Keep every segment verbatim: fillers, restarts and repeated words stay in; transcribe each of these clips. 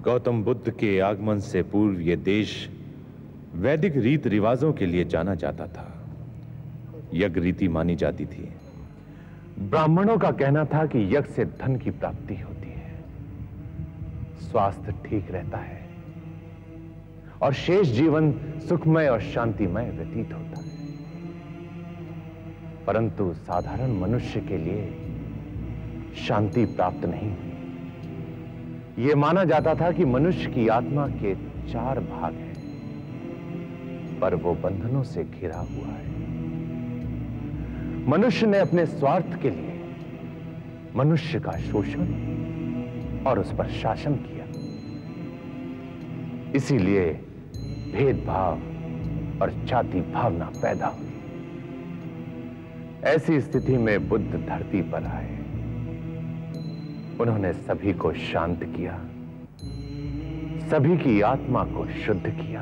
गौतम बुद्ध के आगमन से पूर्व यह देश वैदिक रीत रिवाजों के लिए जाना जाता था। यज्ञ रीति मानी जाती थी। ब्राह्मणों का कहना था कि यज्ञ से धन की प्राप्ति होती है, स्वास्थ्य ठीक रहता है और शेष जीवन सुखमय और शांतिमय व्यतीत होता है। परंतु साधारण मनुष्य के लिए शांति प्राप्त नहीं हुई। यह माना जाता था कि मनुष्य की आत्मा के चार भाग हैं, पर वो बंधनों से घिरा हुआ है। मनुष्य ने अपने स्वार्थ के लिए मनुष्य का शोषण और उस पर शासन किया। इसीलिए भेदभाव और जाति भावना पैदा हुई। ऐसी स्थिति में बुद्ध धरती पर आए। उन्होंने सभी को शांत किया, सभी की आत्मा को शुद्ध किया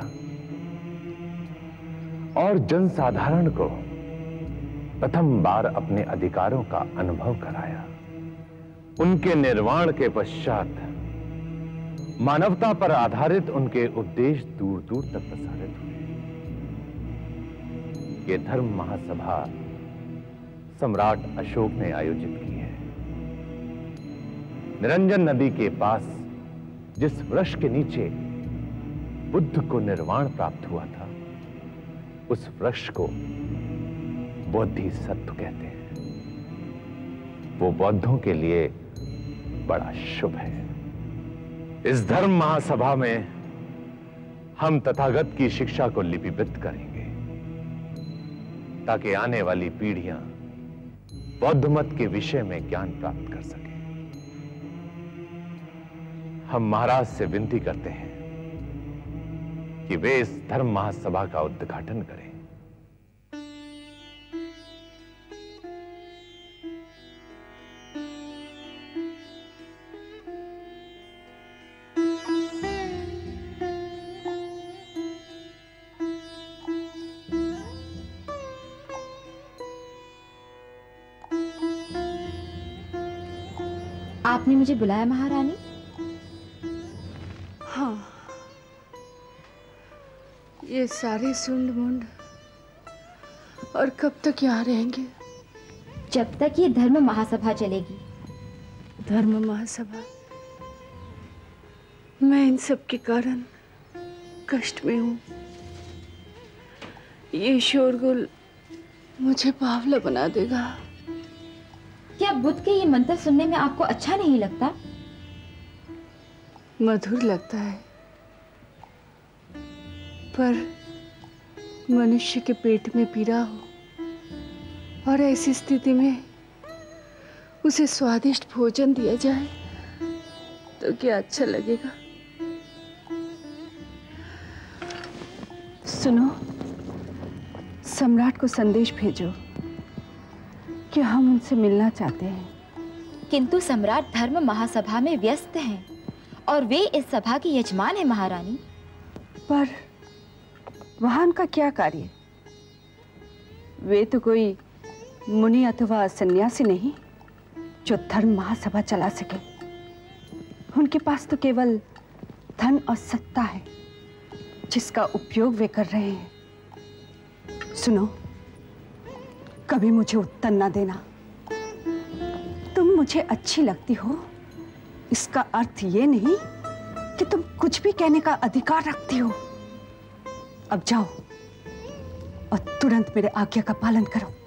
और जनसाधारण को प्रथम बार अपने अधिकारों का अनुभव कराया। उनके निर्वाण के पश्चात मानवता पर आधारित उनके उपदेश दूर दूर तक प्रसारित हुए। ये धर्म महासभा सम्राट अशोक ने आयोजित की है। निरंजन नदी के पास जिस वृक्ष के नीचे बुद्ध को निर्वाण प्राप्त हुआ था, उस वृक्ष को बोधिसत्व कहते हैं। वो बौद्धों के लिए बड़ा शुभ है। इस धर्म महासभा में हम तथागत की शिक्षा को लिपिबद्ध करेंगे ताकि आने वाली पीढ़ियां बौद्ध मत के विषय में ज्ञान प्राप्त कर सकें। हम महाराज से विनती करते हैं कि वे इस धर्म महासभा का उद्घाटन करें। आपने मुझे बुलाया महारानी? हाँ, ये सारे सुंड मुंड और कब तक यहाँ रहेंगे? जब तक ये धर्म महासभा चलेगी। धर्म महासभा? मैं इन सब के कारण कष्ट में हूँ। ये शोरगुल मुझे बावला बना देगा। क्या बुद्ध के ये मंत्र सुनने में आपको अच्छा नहीं लगता? मधुर लगता है, पर मनुष्य के पेट में पीड़ा हो और ऐसी स्थिति में उसे स्वादिष्ट भोजन दिया जाए तो क्या अच्छा लगेगा? सुनो, सम्राट को संदेश भेजो कि हम उनसे मिलना चाहते हैं। किंतु सम्राट धर्म महासभा में व्यस्त हैं और वे इस सभा की यजमान है महारानी। पर वहां उनका क्या कार्य? वे तो कोई मुनि अथवा सन्यासी नहीं जो धर्म महासभा चला सके। उनके पास तो केवल धन और सत्ता है जिसका उपयोग वे कर रहे हैं। सुनो, कभी मुझे उत्तर ना देना। तुम मुझे अच्छी लगती हो, इसका अर्थ ये नहीं कि तुम कुछ भी कहने का अधिकार रखती हो। अब जाओ और तुरंत मेरे आज्ञा का पालन करो।